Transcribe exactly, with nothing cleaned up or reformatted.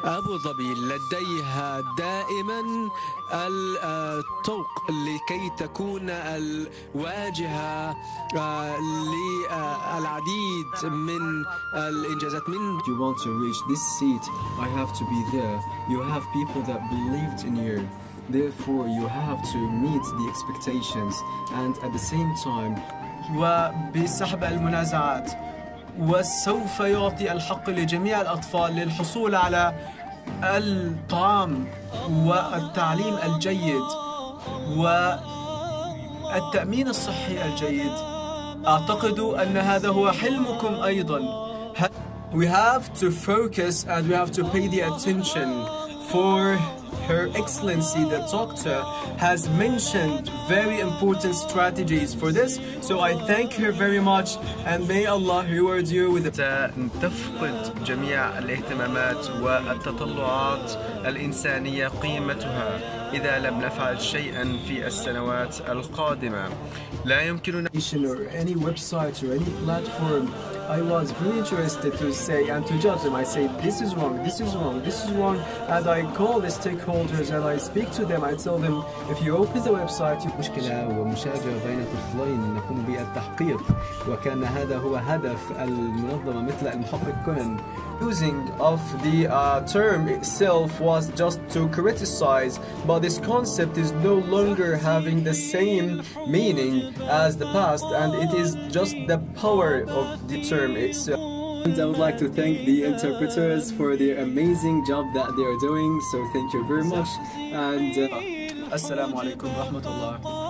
أبو ظبي لديها دائما الطوق لكي تكون الواجهة للعديد من الإنجازات. من You want to reach this seat, I have to be there. You have people that believed in you. Therefore, you have to meet the expectations and at the same time. وبسحب المنازعات، وسوف يعطي الحق لجميع الأطفال للحصول على الطعام والتعليم الجيد والتأمين الصحي الجيد. أعتقد أن هذا هو حلمكم أيضا. We have to focus and we have to pay the attention for Her Excellency the Doctor has mentioned very important strategies for this, so I thank her very much and may Allah reward you with it. تفقد جميع الاهتمامات والتطلعات الإنسانية قيمتها إذا لم نفعل شيئا في السنوات القادمة. لا يمكننا or any website or any platform. I was very interested to say and to judge them. I say this is wrong, this is wrong, this is wrong, and I call the stakeholders and I speak to them. I tell them if you open the website. مشكلة ومشاجرة بين طفلين نقوم بالتحقيق، وكان هذا هو هدف المنظمة مثل المحقق كونان. Using of the uh, term itself was just to criticize, but this concept is no longer having the same meaning as the past, and it is just the power of the term itself. And I would like to thank the interpreters for their amazing job that they are doing, so thank you very much. And uh, Assalamu alaikum wa rahmatullah.